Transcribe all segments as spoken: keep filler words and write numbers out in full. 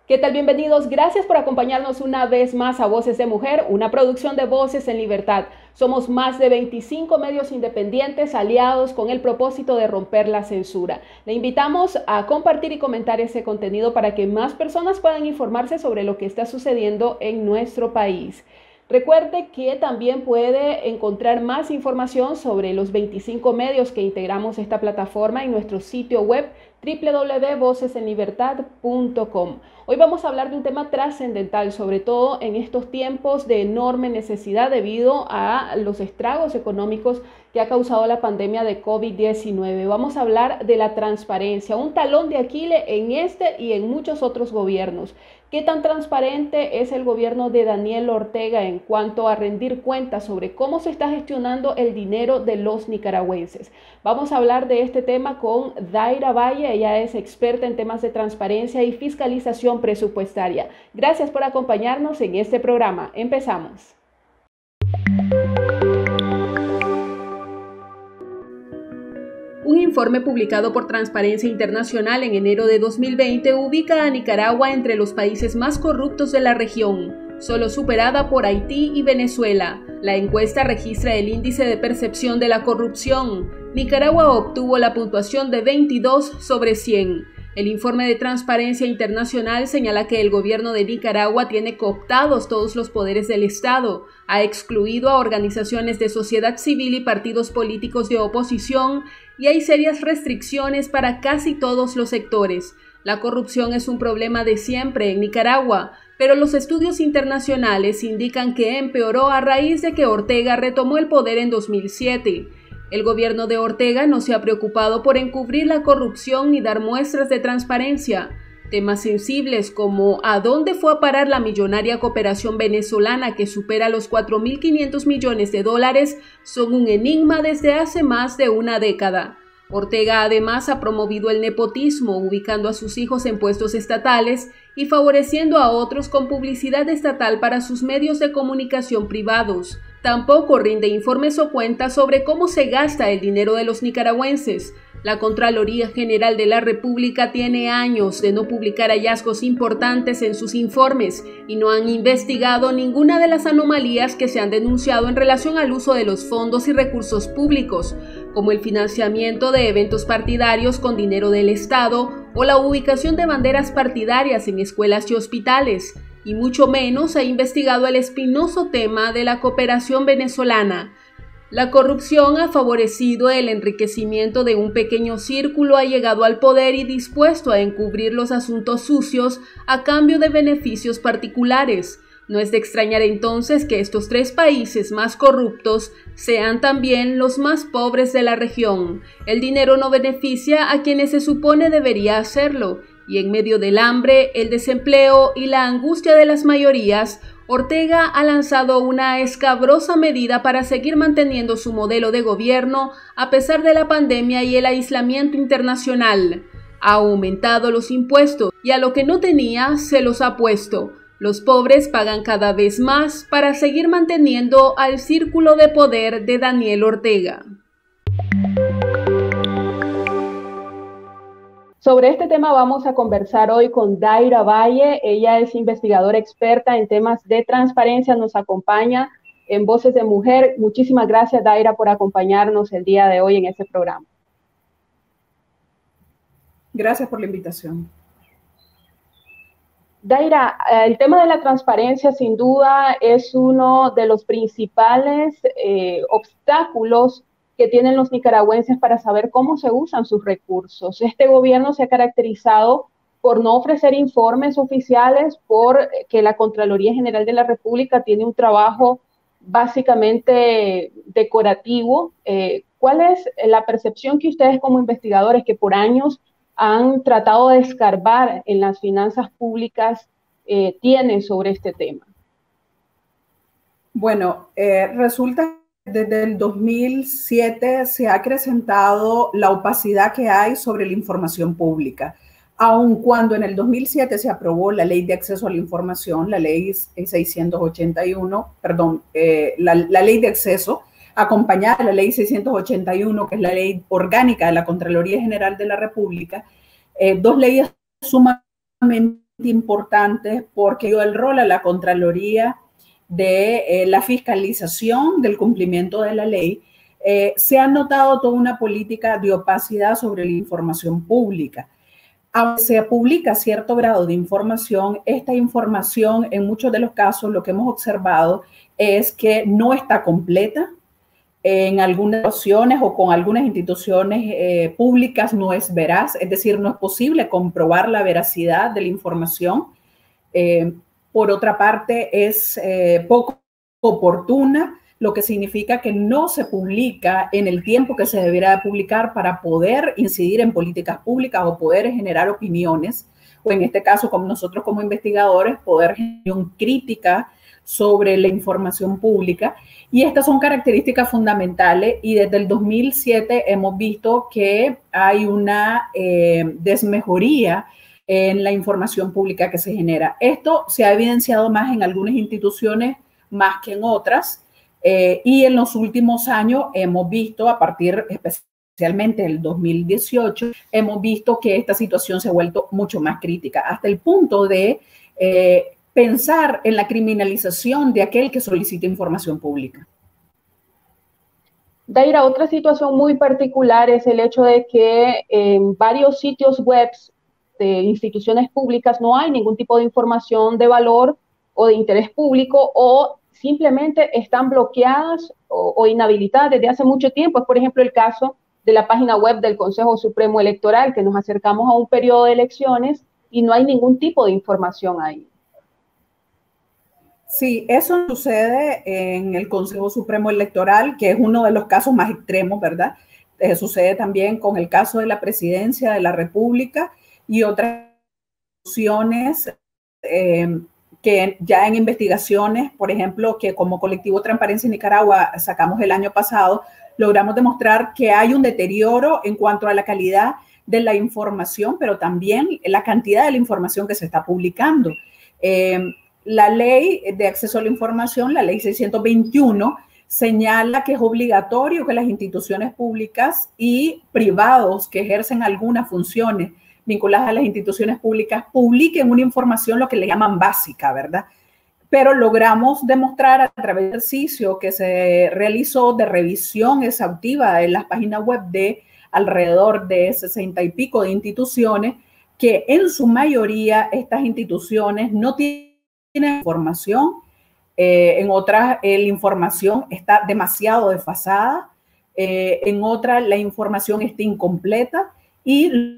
¿Qué tal? Bienvenidos. Gracias por acompañarnos una vez más a Voces de Mujer, una producción de Voces en Libertad. Somos más de veinticinco medios independientes aliados con el propósito de romper la censura. Le invitamos a compartir y comentar ese contenido para que más personas puedan informarse sobre lo que está sucediendo en nuestro país. Recuerde que también puede encontrar más información sobre los veinticinco medios que integramos esta plataforma en nuestro sitio web doble u doble u doble u punto voces en libertad punto com. Hoy vamos a hablar de un tema trascendental, sobre todo en estos tiempos de enorme necesidad debido a los estragos económicos que ha causado la pandemia de COVID diecinueve. Vamos a hablar de la transparencia, un talón de Aquiles en este y en muchos otros gobiernos. ¿Qué tan transparente es el gobierno de Daniel Ortega en cuanto a rendir cuentas sobre cómo se está gestionando el dinero de los nicaragüenses? Vamos a hablar de este tema con Daira Valle. Ella es experta en temas de transparencia y fiscalización presupuestaria. Gracias por acompañarnos en este programa. Empezamos. Un informe publicado por Transparencia Internacional en enero de dos mil veinte ubica a Nicaragua entre los países más corruptos de la región, solo superada por Haití y Venezuela. La encuesta registra el índice de percepción de la corrupción. Nicaragua obtuvo la puntuación de veintidós sobre cien. El informe de Transparencia Internacional señala que el gobierno de Nicaragua tiene cooptados todos los poderes del Estado, ha excluido a organizaciones de sociedad civil y partidos políticos de oposición y hay serias restricciones para casi todos los sectores. La corrupción es un problema de siempre en Nicaragua, pero los estudios internacionales indican que empeoró a raíz de que Ortega retomó el poder en dos mil siete. El gobierno de Ortega no se ha preocupado por encubrir la corrupción ni dar muestras de transparencia. Temas sensibles como ¿a dónde fue a parar la millonaria cooperación venezolana que supera los cuatro mil quinientos millones de dólares? Son un enigma desde hace más de una década. Ortega además ha promovido el nepotismo, ubicando a sus hijos en puestos estatales y favoreciendo a otros con publicidad estatal para sus medios de comunicación privados. Tampoco rinde informes o cuentas sobre cómo se gasta el dinero de los nicaragüenses. La Contraloría General de la República tiene años de no publicar hallazgos importantes en sus informes y no han investigado ninguna de las anomalías que se han denunciado en relación al uso de los fondos y recursos públicos, como el financiamiento de eventos partidarios con dinero del Estado o la ubicación de banderas partidarias en escuelas y hospitales, y mucho menos ha investigado el espinoso tema de la cooperación venezolana. La corrupción ha favorecido el enriquecimiento de un pequeño círculo allegado al poder y dispuesto a encubrir los asuntos sucios a cambio de beneficios particulares. No es de extrañar entonces que estos tres países más corruptos sean también los más pobres de la región. El dinero no beneficia a quienes se supone debería hacerlo, y en medio del hambre, el desempleo y la angustia de las mayorías, Ortega ha lanzado una escabrosa medida para seguir manteniendo su modelo de gobierno a pesar de la pandemia y el aislamiento internacional. Ha aumentado los impuestos y a lo que no tenía se los ha puesto. Los pobres pagan cada vez más para seguir manteniendo al círculo de poder de Daniel Ortega. Sobre este tema vamos a conversar hoy con Daira Valle. Ella es investigadora experta en temas de transparencia, nos acompaña en Voces de Mujer. Muchísimas gracias, Daira, por acompañarnos el día de hoy en este programa. Gracias por la invitación. Daira, el tema de la transparencia sin duda es uno de los principales eh, obstáculos que tienen los nicaragüenses para saber cómo se usan sus recursos. Este gobierno se ha caracterizado por no ofrecer informes oficiales, por que la Contraloría General de la República tiene un trabajo básicamente decorativo. Eh, ¿Cuál es la percepción que ustedes como investigadores que por años han tratado de escarbar en las finanzas públicas eh, tienen sobre este tema? Bueno, eh, resulta desde el dos mil siete se ha acrecentado la opacidad que hay sobre la información pública. Aun cuando en el dos mil siete se aprobó la Ley de Acceso a la Información, la Ley seiscientos ochenta y uno, perdón, eh, la, la Ley de Acceso, acompañada de la Ley seiscientos ochenta y uno, que es la Ley Orgánica de la Contraloría General de la República, eh, dos leyes sumamente importantes porque dio el rol a la Contraloría de eh, la fiscalización del cumplimiento de la ley. Eh, se ha notado toda una política de opacidad sobre la información pública. Aunque se publica cierto grado de información, esta información en muchos de los casos lo que hemos observado es que no está completa. En algunas ocasiones o con algunas instituciones eh, públicas no es veraz, es decir, no es posible comprobar la veracidad de la información. Eh, por otra parte, es eh, poco oportuna, lo que significa que no se publica en el tiempo que se debiera publicar para poder incidir en políticas públicas o poder generar opiniones, o en este caso, como nosotros como investigadores, poder generar crítica sobre la información pública. Y estas son características fundamentales y desde el dos mil siete hemos visto que hay una eh, desmejoría en la información pública que se genera. Esto se ha evidenciado más en algunas instituciones más que en otras. Eh, y en los últimos años hemos visto, a partir especialmente del dos mil dieciocho, hemos visto que esta situación se ha vuelto mucho más crítica, hasta el punto de eh, pensar en la criminalización de aquel que solicita información pública. Daira, otra situación muy particular es el hecho de que en varios sitios web de instituciones públicas no hay ningún tipo de información de valor o de interés público, o simplemente están bloqueadas o, o inhabilitadas desde hace mucho tiempo. Es, por ejemplo, el caso de la página web del Consejo Supremo Electoral, que nos acercamos a un periodo de elecciones y no hay ningún tipo de información ahí. Sí, eso sucede en el Consejo Supremo Electoral, que es uno de los casos más extremos, ¿verdad? Eh, sucede también con el caso de la Presidencia de la República y otras instituciones eh, que ya en investigaciones, por ejemplo, que como Colectivo Transparencia en Nicaragua sacamos el año pasado, logramos demostrar que hay un deterioro en cuanto a la calidad de la información, pero también la cantidad de la información que se está publicando. Eh, la ley de acceso a la información, la ley seiscientos veintiuno, señala que es obligatorio que las instituciones públicas y privados que ejercen algunas funciones vinculadas a las instituciones públicas publiquen una información, lo que le llaman básica, ¿verdad? Pero logramos demostrar a través del ejercicio que se realizó de revisión exhaustiva en las páginas web de alrededor de sesenta y pico de instituciones, que en su mayoría estas instituciones no tienen información. Eh, en otras eh, la información está demasiado desfasada, eh, en otras la información está incompleta y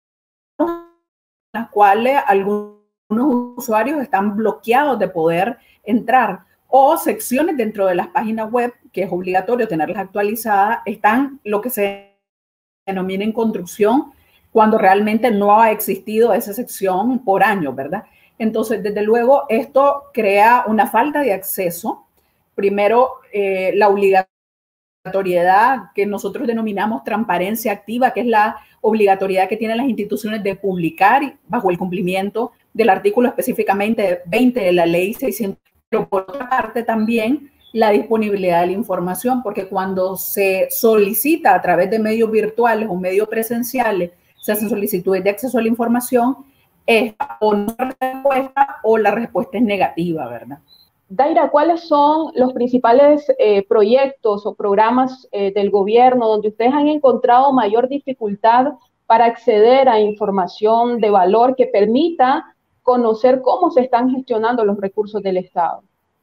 las cuales algunos usuarios están bloqueados de poder entrar, o secciones dentro de las páginas web, que es obligatorio tenerlas actualizadas, están lo que se denomina en construcción cuando realmente no ha existido esa sección por años, ¿verdad? Entonces, desde luego, esto crea una falta de acceso. Primero, eh, la obligatoriedad que nosotros denominamos transparencia activa, que es la obligatoriedad que tienen las instituciones de publicar bajo el cumplimiento del artículo específicamente veinte de la ley seiscientos. Pero por otra parte también la disponibilidad de la información, porque cuando se solicita a través de medios virtuales o medios presenciales, se hacen solicitudes de acceso a la información, es o no respuesta o la respuesta es negativa, ¿verdad? Daira, ¿cuáles son los principales eh, proyectos o programas eh, del gobierno donde ustedes han encontrado mayor dificultad para acceder a información de valor que permita conocer cómo se están gestionando los recursos del Estado?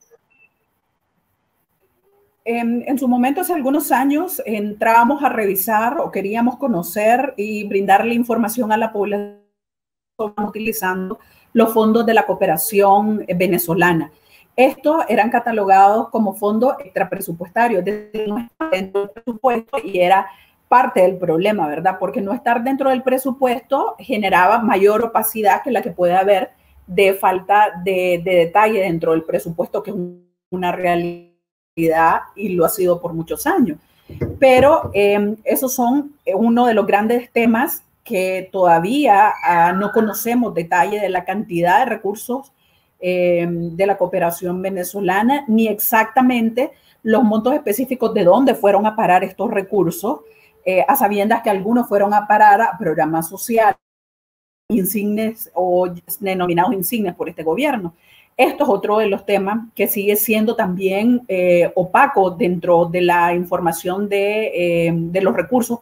En, en su momento, hace algunos años, entrábamos a revisar o queríamos conocer y brindarle información a la población utilizando los fondos de la cooperación venezolana. Estos eran catalogados como fondos extrapresupuestarios, dentro del presupuesto, y era parte del problema, ¿verdad? Porque no estar dentro del presupuesto generaba mayor opacidad que la que puede haber de falta de, de detalle dentro del presupuesto, que es una realidad y lo ha sido por muchos años. Pero eh, esos son uno de los grandes temas que todavía uh, no conocemos detalle de la cantidad de recursos eh, de la cooperación venezolana, ni exactamente los montos específicos de dónde fueron a parar estos recursos, eh, a sabiendas que algunos fueron a parar a programas sociales insignes o denominados insignes por este gobierno. Esto es otro de los temas que sigue siendo también eh, opaco dentro de la información de, eh, de los recursos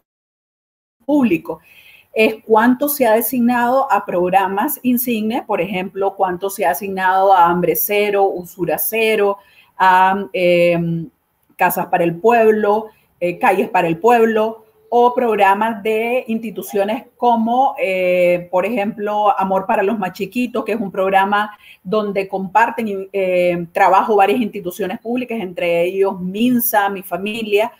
públicos. Es cuánto se ha designado a programas insignes, por ejemplo, cuánto se ha asignado a Hambre Cero, Usura Cero, a eh, Casas para el Pueblo, eh, Calles para el Pueblo, o programas de instituciones como, eh, por ejemplo, Amor para los Más Chiquitos, que es un programa donde comparten eh, trabajo varias instituciones públicas, entre ellos MINSA, Mi Familia,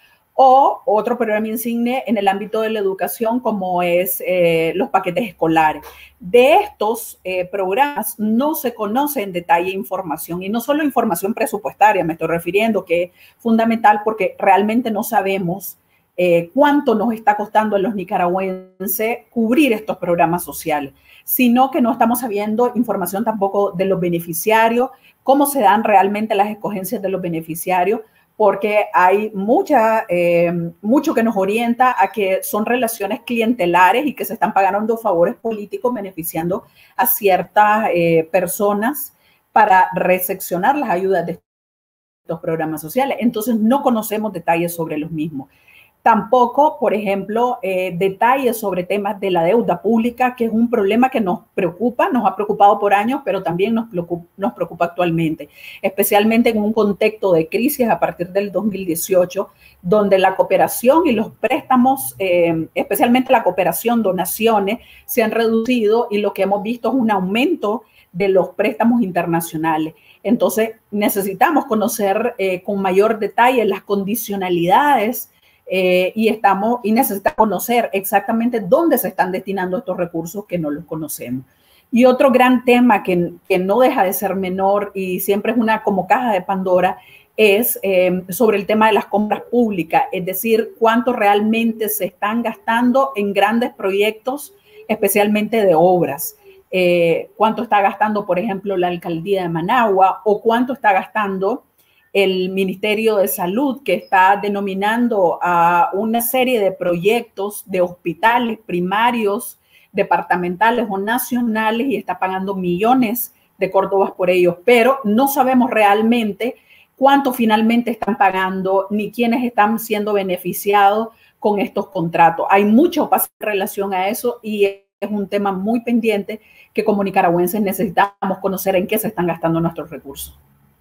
o otro programa insigne en el ámbito de la educación como es eh, los paquetes escolares. De estos eh, programas no se conoce en detalle información, y no solo información presupuestaria, me estoy refiriendo, que es fundamental porque realmente no sabemos eh, cuánto nos está costando a los nicaragüenses cubrir estos programas sociales, sino que no estamos sabiendo información tampoco de los beneficiarios, cómo se dan realmente las escogencias de los beneficiarios, porque hay mucha, eh, mucho que nos orienta a que son relaciones clientelares y que se están pagando favores políticos beneficiando a ciertas eh, personas para recepcionar las ayudas de estos programas sociales. Entonces no conocemos detalles sobre los mismos. Tampoco, por ejemplo, eh, detalles sobre temas de la deuda pública, que es un problema que nos preocupa, nos ha preocupado por años, pero también nos preocupa, nos preocupa actualmente, especialmente en un contexto de crisis a partir del dos mil dieciocho, donde la cooperación y los préstamos, eh, especialmente la cooperación, donaciones, se han reducido, y lo que hemos visto es un aumento de los préstamos internacionales. Entonces, necesitamos conocer eh, con mayor detalle las condicionalidades Eh, y, estamos, y necesitamos conocer exactamente dónde se están destinando estos recursos que no los conocemos. Y otro gran tema que, que no deja de ser menor y siempre es una como caja de Pandora es eh, sobre el tema de las compras públicas, es decir, cuánto realmente se están gastando en grandes proyectos, especialmente de obras. Eh, cuánto está gastando, por ejemplo, la alcaldía de Managua, o cuánto está gastando el Ministerio de Salud, que está denominando a una serie de proyectos de hospitales primarios, departamentales o nacionales, y está pagando millones de córdobas por ellos, pero no sabemos realmente cuánto finalmente están pagando ni quiénes están siendo beneficiados con estos contratos. Hay mucha opacidad en relación a eso, y es un tema muy pendiente que como nicaragüenses necesitamos conocer en qué se están gastando nuestros recursos.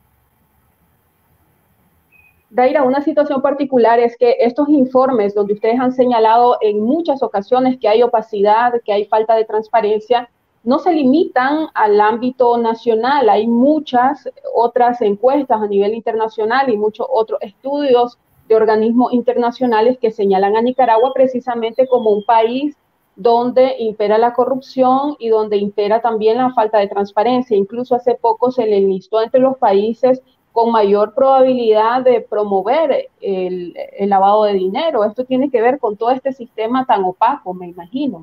Daira, una situación particular es que estos informes donde ustedes han señalado en muchas ocasiones que hay opacidad, que hay falta de transparencia, no se limitan al ámbito nacional. Hay muchas otras encuestas a nivel internacional y muchos otros estudios de organismos internacionales que señalan a Nicaragua precisamente como un país donde impera la corrupción y donde impera también la falta de transparencia. Incluso hace poco se le enlistó entre los países con mayor probabilidad de promover el, el lavado de dinero. Esto tiene que ver con todo este sistema tan opaco, me imagino.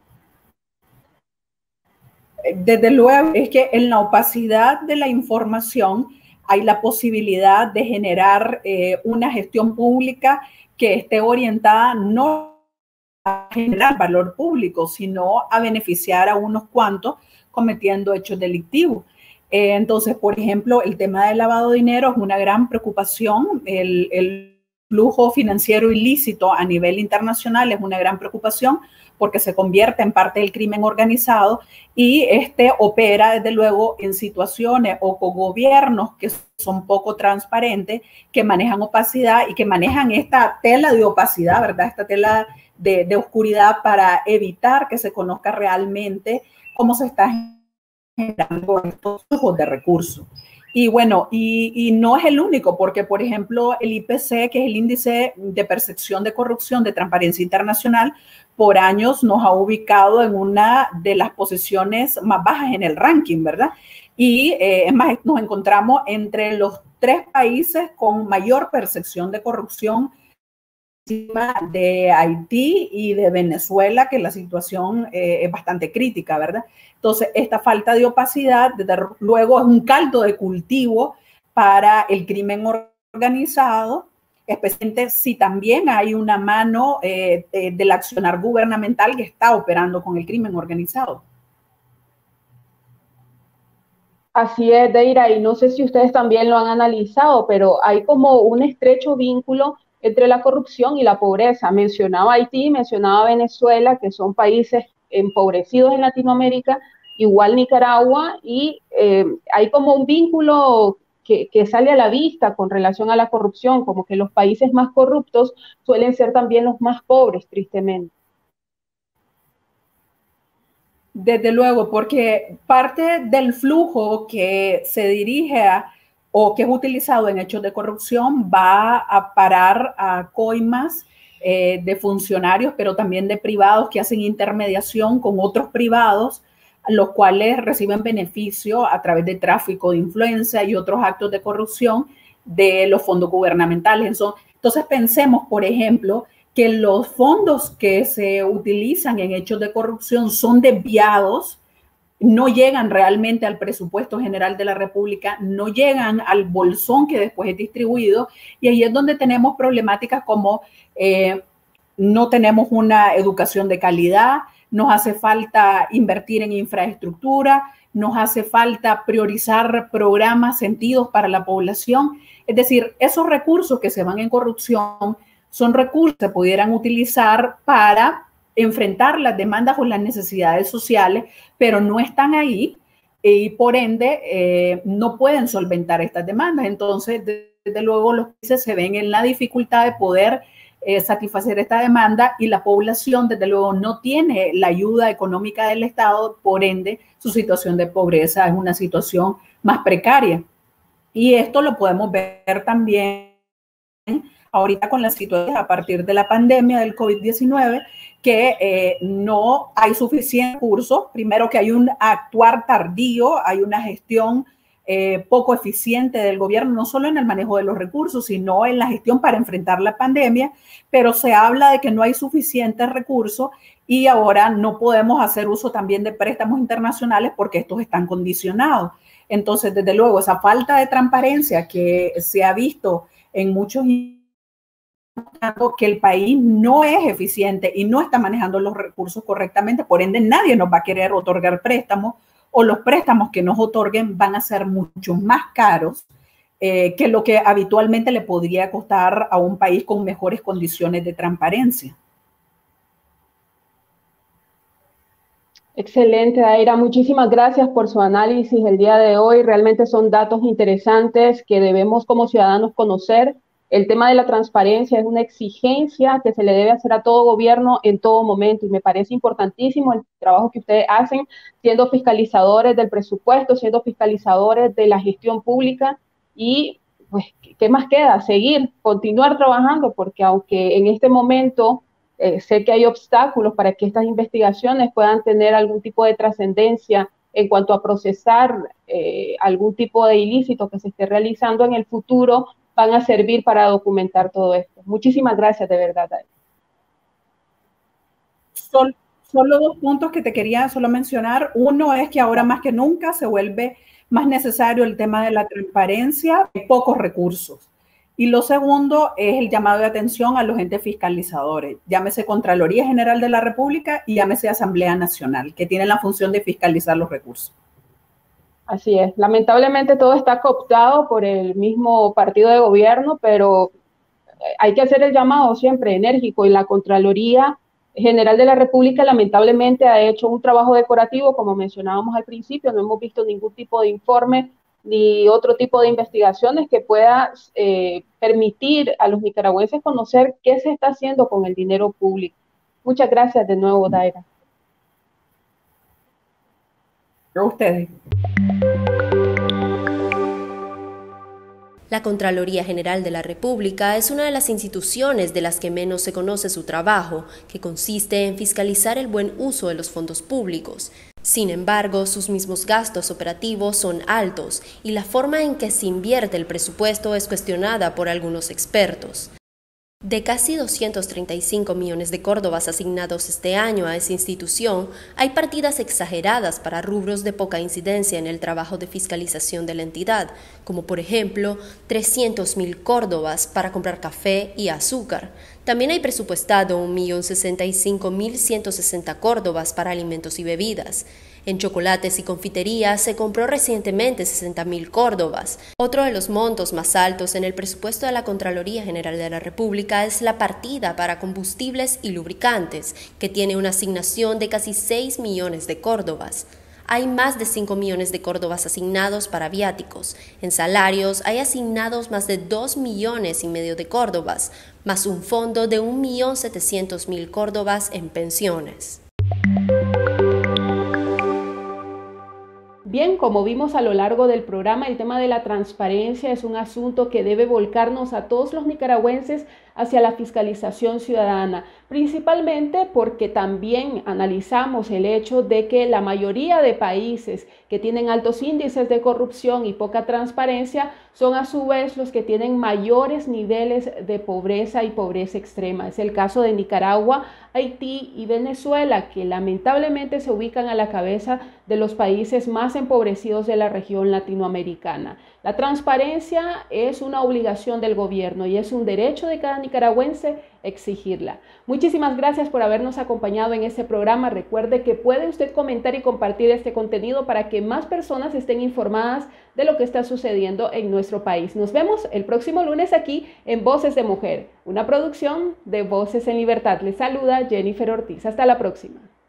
Desde luego, es que en la opacidad de la información hay la posibilidad de generar eh, una gestión pública que esté orientada no a generar valor público, sino a beneficiar a unos cuantos cometiendo hechos delictivos. Eh, entonces, por ejemplo, el tema del lavado de dinero es una gran preocupación. El, el flujo financiero ilícito a nivel internacional es una gran preocupación porque se convierte en parte del crimen organizado, y este opera desde luego en situaciones o con gobiernos que son poco transparentes, que manejan opacidad y que manejan esta tela de opacidad, ¿verdad? Esta tela de, de oscuridad para evitar que se conozca realmente cómo se está generando estos flujos de recursos. Y bueno, y, y no es el único, porque por ejemplo el I P C, que es el índice de percepción de corrupción de Transparencia Internacional, por años nos ha ubicado en una de las posiciones más bajas en el ranking, ¿verdad? Y eh, es más, nos encontramos entre los tres países con mayor percepción de corrupción, de Haití y de Venezuela, que la situación eh, es bastante crítica, ¿verdad? Entonces, esta falta de opacidad, desde luego, es un caldo de cultivo para el crimen organizado, especialmente si también hay una mano eh, de, del accionar gubernamental que está operando con el crimen organizado. Así es, Deira, y no sé si ustedes también lo han analizado, pero hay como un estrecho vínculo entre la corrupción y la pobreza. Mencionaba Haití, mencionaba Venezuela, que son países empobrecidos en Latinoamérica, igual Nicaragua, y eh, hay como un vínculo que, que sale a la vista con relación a la corrupción, como que los países más corruptos suelen ser también los más pobres, tristemente. Desde luego, porque parte del flujo que se dirige a, o que es utilizado en hechos de corrupción va a parar a coimas eh, de funcionarios, pero también de privados que hacen intermediación con otros privados, los cuales reciben beneficio a través de tráfico de influencia y otros actos de corrupción de los fondos gubernamentales. Entonces pensemos, por ejemplo, que los fondos que se utilizan en hechos de corrupción son desviados, no llegan realmente al presupuesto general de la República, no llegan al bolsón que después es distribuido, y ahí es donde tenemos problemáticas como eh, no tenemos una educación de calidad, nos hace falta invertir en infraestructura, nos hace falta priorizar programas sentidos para la población. Es decir, esos recursos que se van en corrupción son recursos que se pudieran utilizar para enfrentar las demandas o las necesidades sociales, pero no están ahí y por ende eh, no pueden solventar estas demandas. Entonces, desde luego, los países se ven en la dificultad de poder eh, satisfacer esta demanda y la población, desde luego, no tiene la ayuda económica del Estado, por ende, su situación de pobreza es una situación más precaria. Y esto lo podemos ver también ahorita con la situación a partir de la pandemia del COVID diecinueve, que eh, no hay suficientes recursos. Primero, que hay un actuar tardío, hay una gestión eh, poco eficiente del gobierno, no solo en el manejo de los recursos, sino en la gestión para enfrentar la pandemia, pero se habla de que no hay suficientes recursos y ahora no podemos hacer uso también de préstamos internacionales porque estos están condicionados. Entonces, desde luego, esa falta de transparencia que se ha visto en muchos que el país no es eficiente y no está manejando los recursos correctamente, por ende nadie nos va a querer otorgar préstamos o los préstamos que nos otorguen van a ser mucho más caros eh, que lo que habitualmente le podría costar a un país con mejores condiciones de transparencia. Excelente, Daira. Muchísimas gracias por su análisis el día de hoy. Realmente son datos interesantes que debemos como ciudadanos conocer. El tema de la transparencia es una exigencia que se le debe hacer a todo gobierno en todo momento y me parece importantísimo el trabajo que ustedes hacen siendo fiscalizadores del presupuesto, siendo fiscalizadores de la gestión pública y pues, ¿qué más queda? Seguir, continuar trabajando porque aunque en este momento eh, sé que hay obstáculos para que estas investigaciones puedan tener algún tipo de trascendencia en cuanto a procesar eh, algún tipo de ilícito que se esté realizando en el futuro, van a servir para documentar todo esto. Muchísimas gracias, de verdad. Sol, solo dos puntos que te quería solo mencionar. Uno es que ahora más que nunca se vuelve más necesario el tema de la transparencia, hay pocos recursos. Y lo segundo es el llamado de atención a los entes fiscalizadores, llámese Contraloría General de la República y llámese Asamblea Nacional, que tienen la función de fiscalizar los recursos. Así es. Lamentablemente todo está cooptado por el mismo partido de gobierno, pero hay que hacer el llamado siempre enérgico y la Contraloría General de la República lamentablemente ha hecho un trabajo decorativo, como mencionábamos al principio, no hemos visto ningún tipo de informe ni otro tipo de investigaciones que pueda eh, permitir a los nicaragüenses conocer qué se está haciendo con el dinero público. Muchas gracias de nuevo, Daira. A ustedes. La Contraloría General de la República es una de las instituciones de las que menos se conoce su trabajo, que consiste en fiscalizar el buen uso de los fondos públicos. Sin embargo, sus mismos gastos operativos son altos y la forma en que se invierte el presupuesto es cuestionada por algunos expertos. De casi doscientos treinta y cinco millones de córdobas asignados este año a esa institución, hay partidas exageradas para rubros de poca incidencia en el trabajo de fiscalización de la entidad, como por ejemplo trescientos mil córdobas para comprar café y azúcar. También hay presupuestado un millón sesenta y cinco mil ciento sesenta córdobas para alimentos y bebidas. En chocolates y confiterías se compró recientemente sesenta mil córdobas. Otro de los montos más altos en el presupuesto de la Contraloría General de la República es la partida para combustibles y lubricantes, que tiene una asignación de casi seis millones de córdobas. Hay más de cinco millones de córdobas asignados para viáticos. En salarios hay asignados más de dos millones y medio de córdobas, más un fondo de un millón setecientos mil córdobas en pensiones. Bien, como vimos a lo largo del programa, el tema de la transparencia es un asunto que debe volcarnos a todos los nicaragüenses hacia la fiscalización ciudadana, principalmente porque también analizamos el hecho de que la mayoría de países que tienen altos índices de corrupción y poca transparencia son a su vez los que tienen mayores niveles de pobreza y pobreza extrema. Es el caso de Nicaragua, Haití y Venezuela, que lamentablemente se ubican a la cabeza de los países más empobrecidos de la región latinoamericana. La transparencia es una obligación del gobierno y es un derecho de cada nicaragüense exigirla. Muchísimas gracias por habernos acompañado en este programa. Recuerde que puede usted comentar y compartir este contenido para que más personas estén informadas de lo que está sucediendo en nuestro país. Nos vemos el próximo lunes aquí en Voces de Mujer, una producción de Voces en Libertad. Les saluda Jennifer Ortiz. Hasta la próxima.